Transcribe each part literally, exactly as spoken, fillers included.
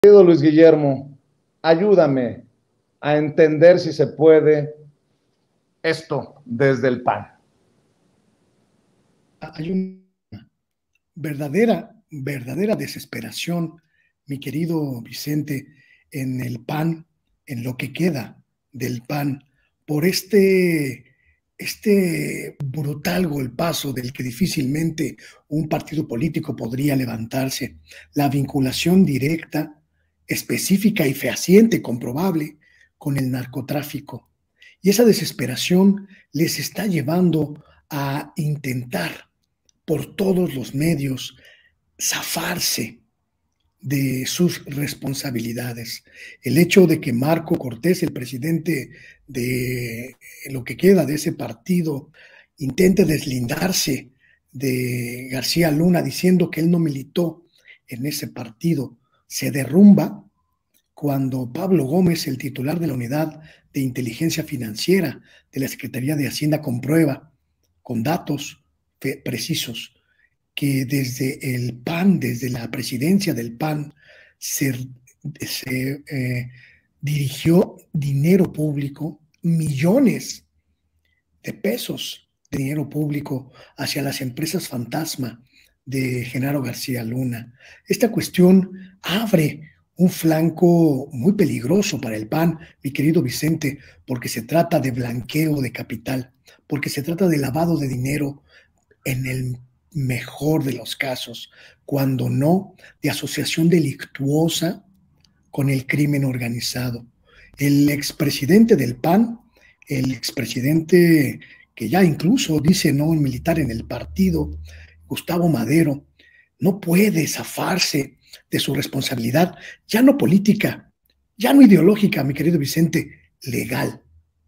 Querido Luis Guillermo, ayúdame a entender si se puede esto desde el P A N. Hay una verdadera, verdadera desesperación, mi querido Vicente, en el P A N, en lo que queda del P A N, por este, este brutal golpazo del que difícilmente un partido político podría levantarse, la vinculación directa, específica y fehaciente, comprobable, con el narcotráfico. Y esa desesperación les está llevando a intentar por todos los medios zafarse de sus responsabilidades. El hecho de que Marco Cortés, el presidente de lo que queda de ese partido, intente deslindarse de García Luna diciendo que él no militó en ese partido, se derrumba cuando Pablo Gómez, el titular de la Unidad de Inteligencia Financiera de la Secretaría de Hacienda, comprueba con datos precisos que desde el P A N, desde la presidencia del P A N, se, se eh, dirigió dinero público, millones de pesos de dinero público hacia las empresas fantasma de Genaro García Luna. Esta cuestión abre un flanco muy peligroso para el P A N, mi querido Vicente, porque se trata de blanqueo de capital, porque se trata de lavado de dinero en el mejor de los casos, cuando no, de asociación delictuosa con el crimen organizado. El expresidente del P A N, el expresidente que ya incluso dice no militar en el partido, Gustavo Madero, no puede zafarse de su responsabilidad, ya no política, ya no ideológica, mi querido Vicente, legal,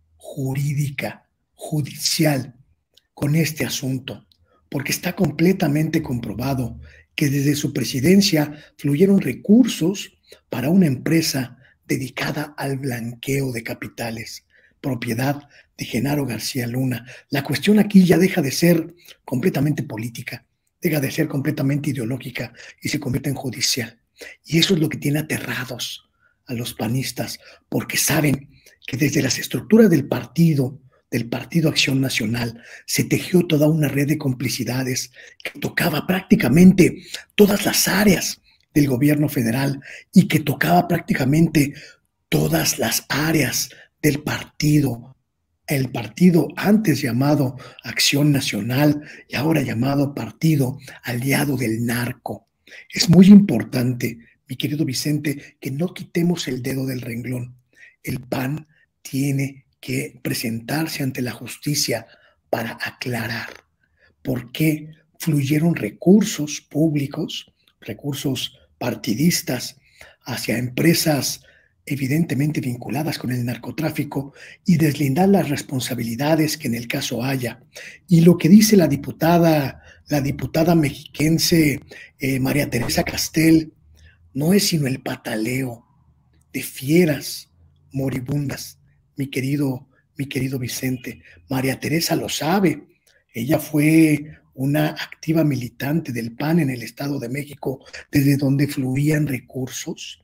jurídica, judicial, con este asunto, porque está completamente comprobado que desde su presidencia fluyeron recursos para una empresa dedicada al blanqueo de capitales, propiedad de Genaro García Luna. La cuestión aquí ya deja de ser completamente política, deja de ser completamente ideológica y se convierte en judicial. Y eso es lo que tiene aterrados a los panistas, porque saben que desde las estructuras del partido, del Partido Acción Nacional, se tejió toda una red de complicidades que tocaba prácticamente todas las áreas del gobierno federal y que tocaba prácticamente todas las áreas del partido, el partido antes llamado Acción Nacional y ahora llamado Partido Aliado del Narco. Es muy importante, mi querido Vicente, que no quitemos el dedo del renglón. El P A N tiene que presentarse ante la justicia para aclarar por qué fluyeron recursos públicos, recursos partidistas hacia empresas evidentemente vinculadas con el narcotráfico y deslindar las responsabilidades que en el caso haya. Y lo que dice la diputada, la diputada mexiquense eh, María Teresa Castel no es sino el pataleo de fieras moribundas, mi querido, mi querido Vicente. María Teresa lo sabe. Ella fue una activa militante del P A N en el Estado de México, desde donde fluían recursos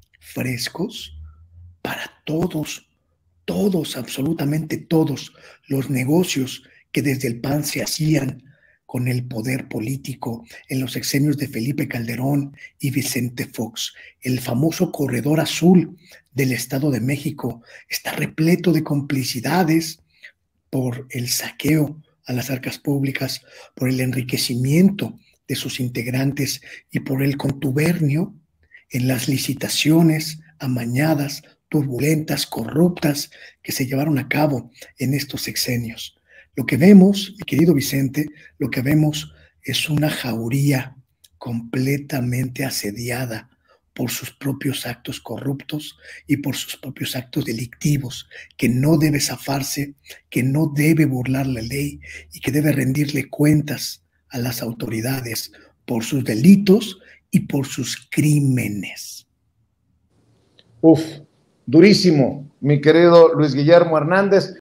frescos para todos, todos, absolutamente todos los negocios que desde el P A N se hacían con el poder político en los sexenios de Felipe Calderón y Vicente Fox. El famoso corredor azul del Estado de México está repleto de complicidades por el saqueo a las arcas públicas, por el enriquecimiento de sus integrantes y por el contubernio en las licitaciones amañadas, turbulentas, corruptas que se llevaron a cabo en estos sexenios. Lo que vemos, mi querido Vicente, lo que vemos es una jauría completamente asediada por sus propios actos corruptos y por sus propios actos delictivos, que no debe zafarse, que no debe burlar la ley y que debe rendirle cuentas a las autoridades por sus delitos y por sus crímenes. Uf, durísimo, mi querido Luis Guillermo Hernández.